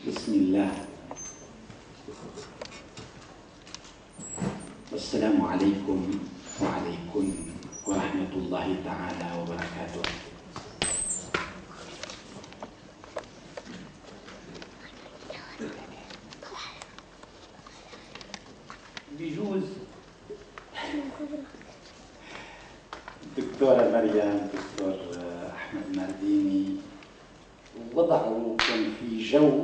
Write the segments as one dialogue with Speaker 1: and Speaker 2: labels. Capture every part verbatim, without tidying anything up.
Speaker 1: بسم الله والسلام عليكم وعليكم ورحمة الله تعالى وبركاته. بيجوز الدكتورة مريم دكتور أحمد مرديني وضعوا في جو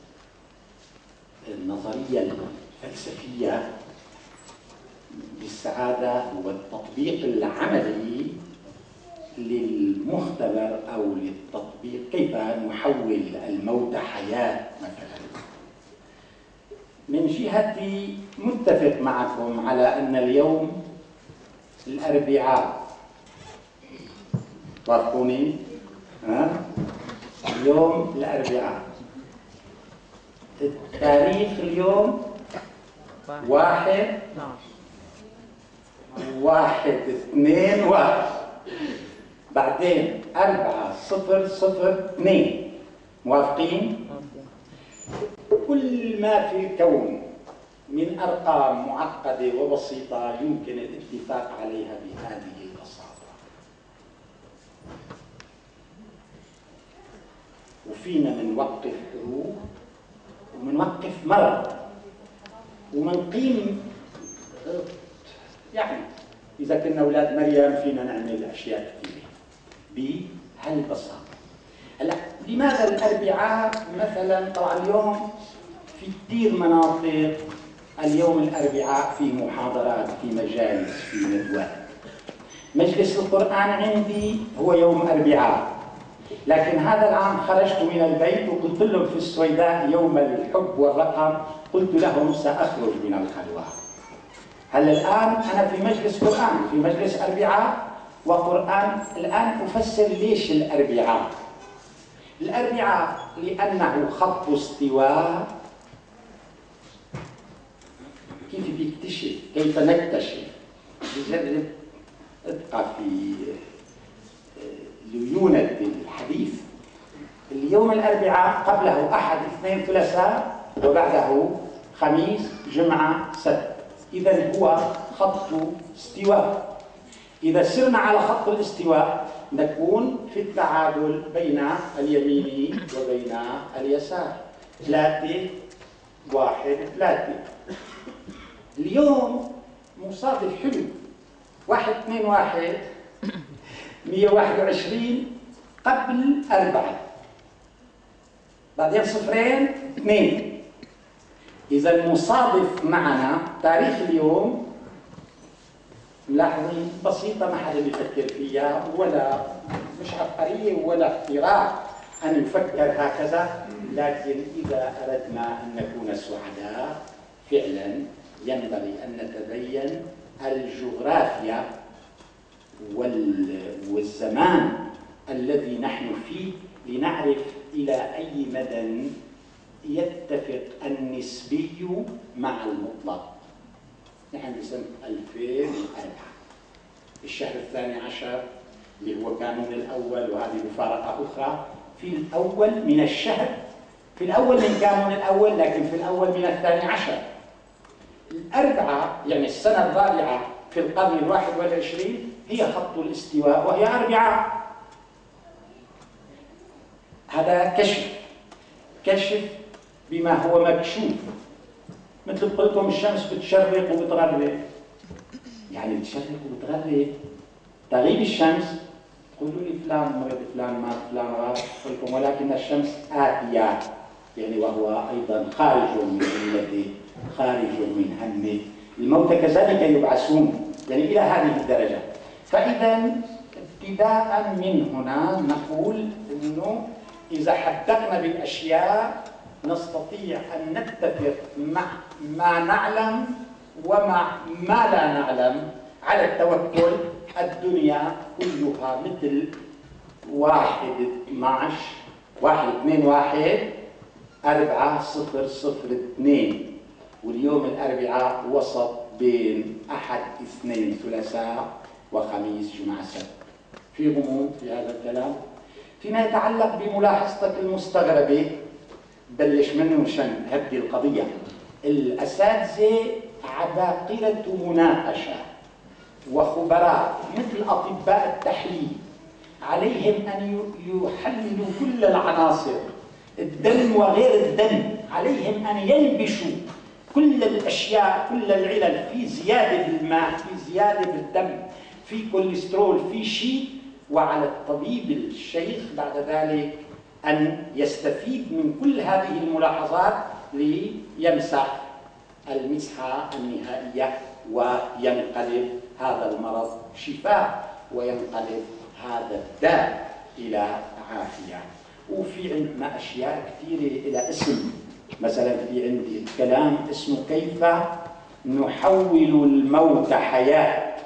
Speaker 1: النظرية الفلسفية بالسعادة والتطبيق العملي للمختبر أو للتطبيق كيف نحول الموت حياة مثلا. من جهتي متفق معكم على أن اليوم الأربعاء، وافقوني؟ ها؟ اليوم الأربعاء، التاريخ اليوم واحد واحد اثنين واحد، بعدين أربعة صفر صفر اثنين. موافقين؟ كل ما في الكون من أرقام معقدة وبسيطة يمكن الاتفاق عليها بهذه البساطة. وفينا منوقف حروب ومنوقف مرض ومنقيم، يعني إذا كنا أولاد مريم فينا نعمل أشياء كثيرة بهالبساطة. هلا لماذا الأربعاء مثلا؟ طبعا اليوم في كثير مناطق اليوم الأربعاء في محاضرات، في مجالس، في ندوات. مجلس القرآن عندي هو يوم أربعاء، لكن هذا العام خرجت من البيت وقلت لهم في السويداء يوم الحب والرقم، قلت لهم سأخرج من الخلوة. هلا الآن أنا في مجلس قرآن، في مجلس أربعاء وقرآن. الآن أفسر ليش الأربعاء. الأربعاء لأنه خط استواء. كيف بيكتشف؟ كيف نكتشف؟ بجرب ابقى في ليونة الحديث. اليوم الأربعاء قبله أحد اثنين ثلاثاء وبعده خميس جمعة سبت، إذا هو خط استواء. إذا سرنا على خط الاستواء نكون في التعادل بين اليمين وبين اليسار، ثلاثة واحد ثلاثة. اليوم مصادف حلو، واحد اثنين واحد مئة وواحد وعشرين قبل أربعة، بعدين صفرين اثنين. إذا مصادف معنا تاريخ اليوم، ملاحظين بسيطة ما حدا بيفكر فيها، ولا مش عبقرية ولا اختراع أن يفكر هكذا، لكن إذا أردنا أن نكون سعداء فعلا ينبغي أن نتبين الجغرافيا والزمان الذي نحن فيه لنعرف إلى أي مدى يتفق النسبي مع المطلق. نحن بسنة ألفين وأربعة، الشهر الثاني عشر اللي هو كانون الأول، وهذه مفارقة أخرى، في الأول من الشهر، في الأول من كانون الأول، لكن في الأول من الثاني عشر. الأربعة يعني السنة الرابعة في القرن الواحد والعشرين هي خط الاستواء وهي أربعة. هذا كشف، كشف بما هو مكشوف. مثل قلتم الشمس بتشرق وبتغرب، يعني بتشرق وبتغرب. تغيب الشمس تقولوا لي فلان مرض، فلان مات، فلان غاب، قلتم ولكن الشمس آتية، يعني وهو أيضا خارج من علته، خارج من همه. الموتى كذلك يبعثون، يعني إلى هذه الدرجة. فإذا ابتداء من هنا نقول إنه إذا حدقنا بالأشياء نستطيع أن نتفق مع ما نعلم ومع ما لا نعلم على التوكل. الدنيا كلها مثل واحد اثناعش، واحد اثنين واحد أربعة صفر صفر اثنين، واليوم الأربعاء وسط بين أحد اثنين ثلاثاء وخميس جمعة سبت. في غموض في هذا الكلام. فيما يتعلق بملاحظتك المستغربة بلش منه مشان هدي القضية. الأساتذة عباقرة مناقشة وخبراء مثل أطباء التحليل، عليهم أن يحللوا كل العناصر، الدم وغير الدم، عليهم أن ينبشوا كل الأشياء، كل العلل، في زيادة بالماء، في زيادة بالدم، في كوليسترول، في شيء، وعلى الطبيب الشيخ بعد ذلك أن يستفيد من كل هذه الملاحظات ليمسح المسحة النهائية وينقلب هذا المرض شفاء وينقلب هذا الداء إلى عافية. وفي عندنا أشياء كثيرة إلى اسم، مثلا في عندي كلام اسمه كيف نحول الموت حياة.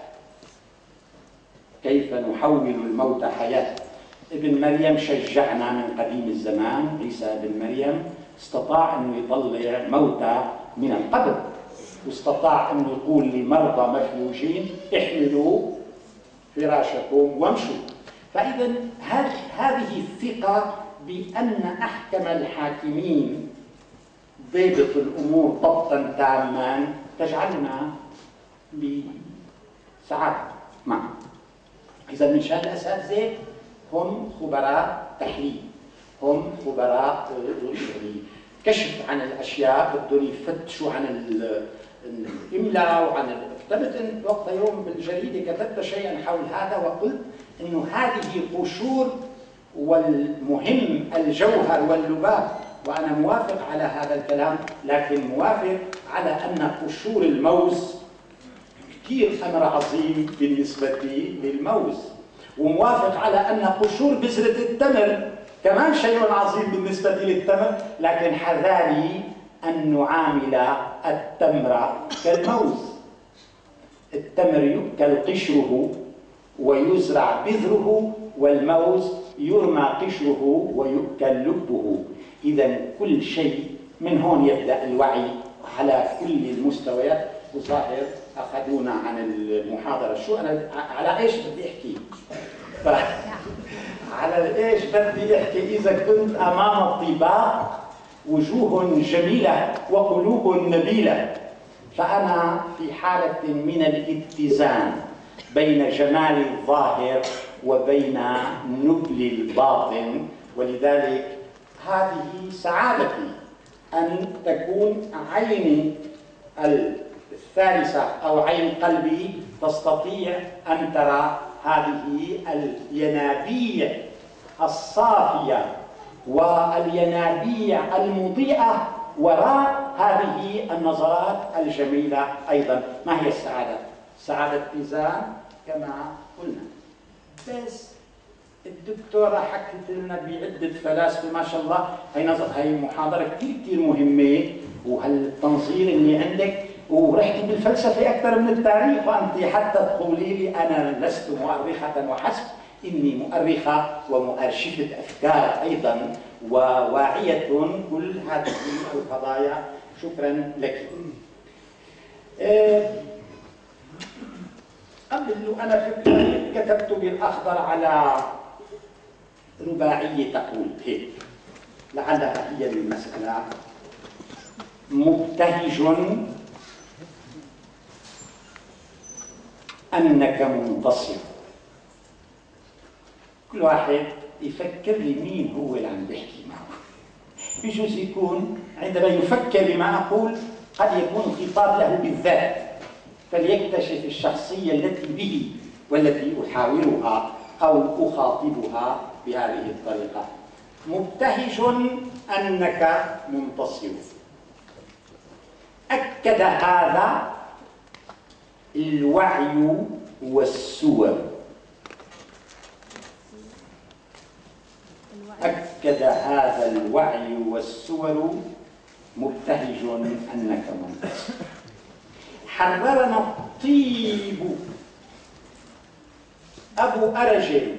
Speaker 1: كيف نحول الموت حياة. ابن مريم شجعنا من قديم الزمان، عيسى ابن مريم استطاع أنه يطلع موتى من القبر، واستطاع أنه يقول لمرضى مفلوجين احملوا فراشكم وامشوا. فإذا هذه الثقة بأن أحكم الحاكمين ضبط الأمور ضبطا تاما تجعلنا بسعادة. نعم. إذا من شأن الأساتذة هم خبراء تحليل، هم خبراء كشف عن الأشياء، بدهم يفتشوا عن الإملاء وعن كتبت وقت يوم بالجريدة كتبت شيئا حول هذا وقلت إنه هذه قشور، والمهم الجوهر واللباب، وأنا موافق على هذا الكلام، لكن موافق على أن قشور الموز كثير أمر عظيم بالنسبة للموز، وموافق على أن قشور بذرة التمر كمان شيء عظيم بالنسبة للتمر، لكن حذاري أن نعامل التمر كالموز. التمر يؤكل قشره ويزرع بذره، والموز يرمى قشره ويؤكل لبه. إذا كل شيء من هون يبدأ الوعي على كل المستويات. وظاهر أخذونا عن المحاضرة، شو أنا على إيش بدي أحكي؟ ف... على إيش بدي أحكي؟ إذا كنت أمام الطباق وجوه جميلة وقلوب نبيلة، فأنا في حالة من الاتزان بين جمال الظاهر وبين نبل الباطن، ولذلك هذه سعادتي أن تكون عيني الثالثة أو عين قلبي تستطيع أن ترى هذه الينابيع الصافية والينابيع المضيئة وراء هذه النظرات الجميلة أيضا. ما هي السعادة؟ سعادة اتزان كما قلنا. بس الدكتورة حكت لنا بعدة فلاسفة ما شاء الله، هي نظر هي محاضرة كثير كثير مهمة، وهالتنظير اللي عندك، ورحتي بالفلسفة أكثر من التاريخ، وأنت حتى تقولي لي أنا لست مؤرخة وحسب، إني مؤرخة ومؤرشفة أفكار أيضا، وواعية كل هذه القضايا. شكرا لك. أه قبل أنا كتبت بالأخضر على رباعية تقول هيك، لعلها هي المسألة. مبتهج أنك منتصر. كل واحد يفكر لي مين هو اللي عم بيحكي معه. بيجوز يكون عندما يفكر بما أقول قد يكون خطاب له بالذات، فليكتشف الشخصية التي به والتي أحاورها أو أخاطبها بهذه الطريقة. مبتهج أنك منتصر. أكد هذا الوعي والسور. أكد هذا الوعي والسور مبتهج أنك منتصر. حررنا الطيب أبو أرجل.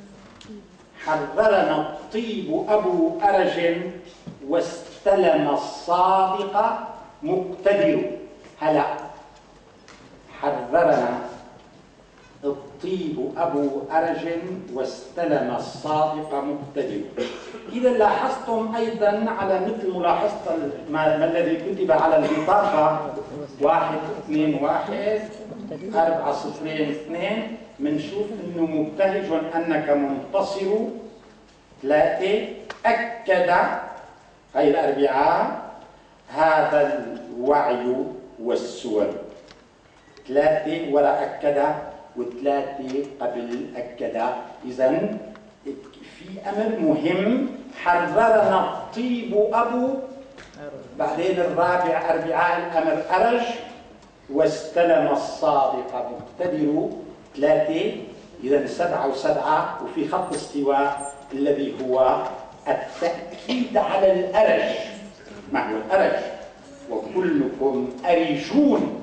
Speaker 1: حررنا الطيب أبو أرجل واستلم الصادق مقتدر. هلا حررنا الطيب الطيب أبو أرج واستلم الصادق مقتدر. إذا لاحظتم أيضا على مثل ملاحظة ما الذي كتب على البطاقة واحد اثنين واحد أربعة صفرين اثنين، بنشوف إنه مبتهج أنك منتصر. ثلاثة أكد هاي الأربعاء هذا الوعي والسور. ثلاثة وراء أكد وثلاثة قبل أكد. إذن في أمر مهم حررنا الطيب أبو، بعدين الرابع أربعاء الأمر أرج واستلم الصادق مقتدر. ثلاثة إذن سبعة وسبعة، وفي خط استواء الذي هو التأكيد على الأرج. ما هو الأرج؟ وكلكم أرجون.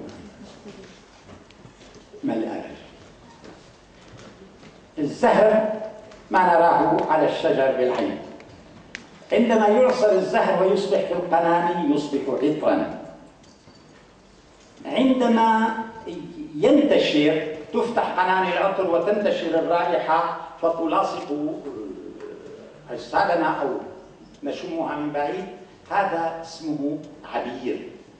Speaker 1: ما الأرج؟ الزهر ما نراه على الشجر بالعين، عندما يعصر الزهر ويصبح في القناني يصبح عطرا. عندما ينتشر تفتح قناني العطر وتنتشر الرائحة فتلاصق أجسادنا أو نشمها من بعيد، هذا اسمه عبير.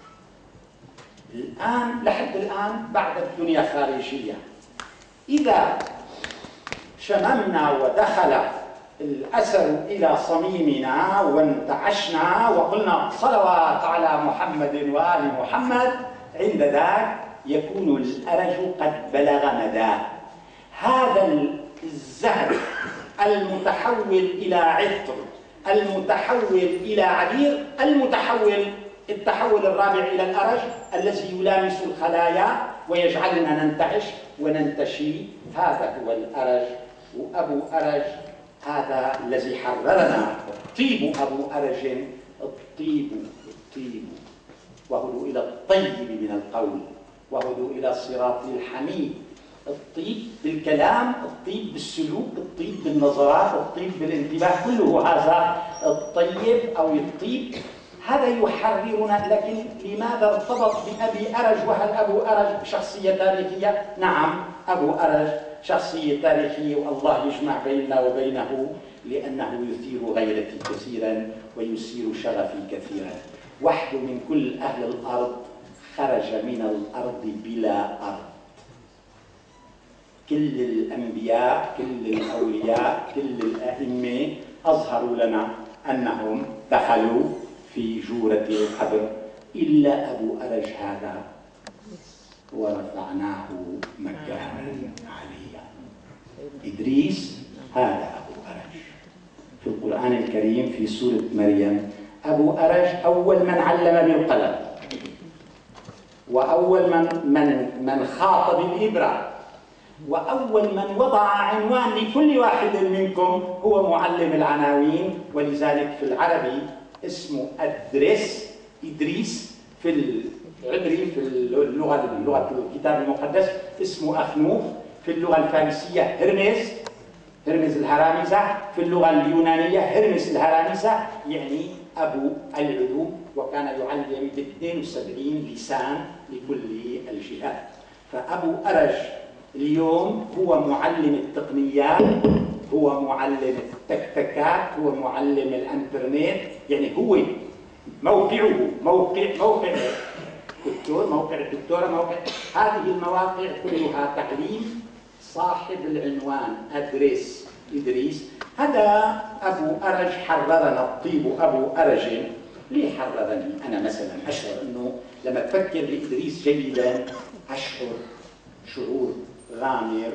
Speaker 1: الآن لحد الآن بعد الدنيا خارجية، إذا شممنا ودخل الأثر إلى صميمنا وانتعشنا وقلنا صلوات على محمد وآل محمد، عند ذاك يكون الأرج قد بلغ مداه. هذا الزهر المتحول إلى عطر، المتحول إلى عبير، المتحول التحول الرابع إلى الأرج الذي يلامس الخلايا ويجعلنا ننتعش وننتشي، هذا هو الأرج. وأبو أرج هذا الذي حررنا. الطيب أبو أرج، الطيب الطيب وهدوا إلى الطيب من القول، وهدوا إلى الصراط الحميد. الطيب بالكلام، الطيب بالسلوك، الطيب بالنظرات، الطيب بالانتباه، كله هذا الطيب أو الطيب. هذا يحررنا. لكن لماذا ارتبط بأبي أرج؟ وهل أبو أرج شخصية تاريخية؟ نعم، أبو أرج شخصية تاريخية، والله يجمع بيننا وبينه لأنه يثير غيرتي كثيرا ويثير شغفي كثيرا. وحده من كل أهل الأرض خرج من الأرض بلا أرض. كل الأنبياء، كل الأولياء، كل الأئمة أظهروا لنا أنهم دخلوا في جورة القبر، إلا أبو أرج هذا ورفعناه مكانا عليا. إدريس هذا أبو أرج. في القرآن الكريم في سورة مريم أبو أرج أول من علم بالقلم، وأول من من من خاط بالإبرة، وأول من وضع عنوان لكل واحد منكم هو معلم العناوين. ولذلك في العربي اسمه أدريس، إدريس، في العبري في اللغة اللغة الكتاب المقدس اسمه أخنوخ، في اللغة الفارسية هرمز، هرمز الهرامزة، في اللغة اليونانية هرمس الهرامزة، يعني أبو العلوم، وكان يعلم ب اثنين وسبعين لسان لكل الجهات. فأبو أرج اليوم هو معلم التقنيات، هو معلم التكتكات، هو معلم الانترنت، يعني هو موقعه موقع موقع الدكتور، موقع الدكتورة، موقع هذه المواقع كلها تعليم صاحب العنوان أدريس إدريس. هذا أبو أرج حررنا. الطيب أبو أرج ليه حررني؟ أنا مثلا أشعر أنه لما تفكر بإدريس جيدا أشعر شعور غامر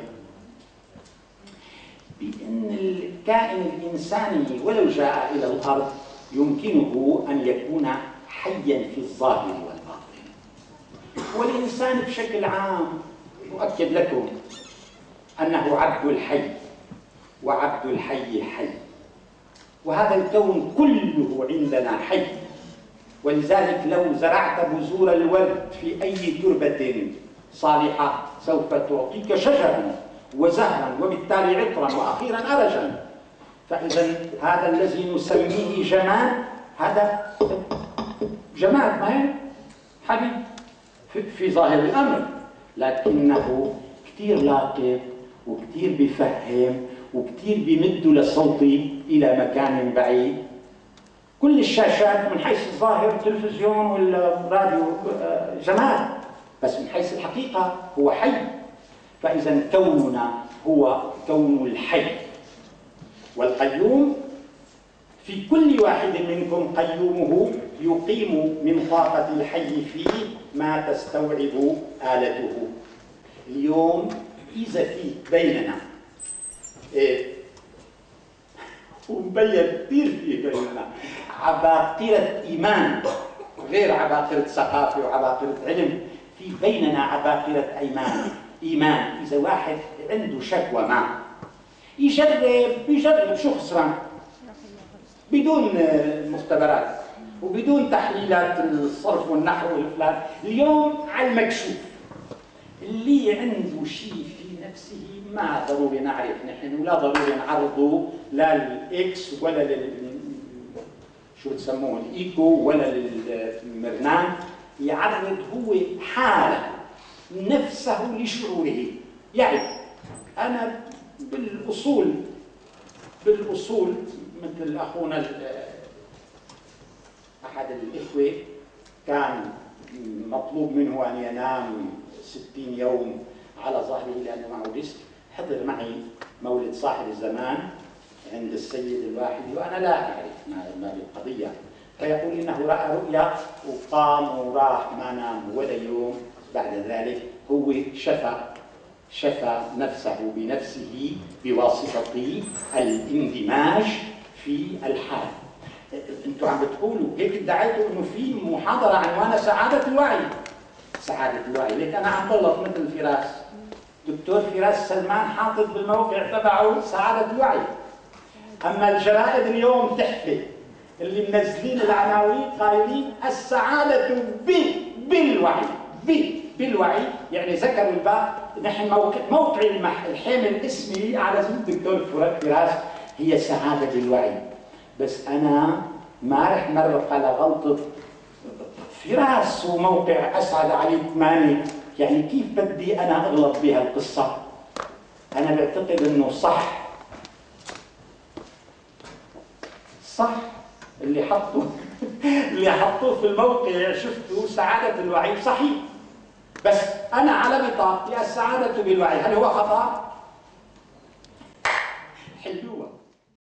Speaker 1: بأن الكائن الإنساني ولو جاء إلى الأرض يمكنه أن يكون حيا في الظاهر والباطن. والإنسان بشكل عام أؤكد لكم أنه عبد الحي، وعبد الحي حي، وهذا الكون كله عندنا حي. ولذلك لو زرعت بذور الورد في أي تربة صالحة سوف تعطيك شجرا وزهرا وبالتالي عطرا وأخيرا أرجا. فإذا هذا الذي نسميه جماد هذا جماد، ما هي حبيب في, في ظاهر الأمر، لكنه كثير لطيف وكتير بيفهم وكتير بيمدوا لصوتي إلى مكان بعيد. كل الشاشات من حيث الظاهر التلفزيون والراديو جمال، بس من حيث الحقيقة هو حي. فإذا كوننا هو كون الحي، والقيوم في كل واحد منكم قيومه يقيم من طاقة الحي فيه ما تستوعب آلته. اليوم إذا في بيننا إيه ومبين كثير في بيننا عباقرة إيمان غير عباقرة ثقافة وعباقرة علم، في بيننا عباقرة إيمان. إيمان إذا واحد عنده شكوى ما يجرب يجرب شو خسران بدون مختبرات وبدون تحليلات الصرف والنحو والفلان. اليوم على المكشوف اللي عنده شيء في نفسه ما ضروري نعرف نحن ولا ضروري نعرضه لا للإكس ولا لل شو تسموه الإيكو ولا للمرنان، يعرض هو حالة نفسه لشعوره. يعني أنا بالأصول بالأصول مثل أخونا أحد الإخوة كان مطلوب منه أن ينام ستين يوم على ظهره لأنه معه ديسك. حضر معي مولد صاحب الزمان عند السيد الواحدي وأنا لا أعرف ما بالقضية، فيقول إنه رأى رؤيا وقام وراح ما نام ولا يوم. بعد ذلك هو شفى شفى نفسه بنفسه بواسطة الاندماج في الحال. انتوا عم بتقولوا هيك ادعيتوا انه في محاضرة عنوانها سعادة الوعي. سعادة الوعي، ليك انا عم بغلط مثل فراس. دكتور فراس سلمان حاطط بالموقع تبعه سعادة الوعي. اما الجرائد اليوم تحكي اللي منزلين العناوين قايلين السعادة بالوعي بالوعي، يعني ذكروا الباء. نحن موقع موقع الحامل الاسمي على زمن الدكتور فراس هي سعادة الوعي. بس أنا ما رح مرق على غلطة فراس وموقع أسعد علي ثمانية. يعني كيف بدي أنا أغلط بها القصة؟ أنا بعتقد إنه صح صح اللي حطوا اللي حطوه في الموقع شفتوا سعادة الوعي صحيح، بس أنا على بطاقتي السعادة بالوعي. هل هو خطأ؟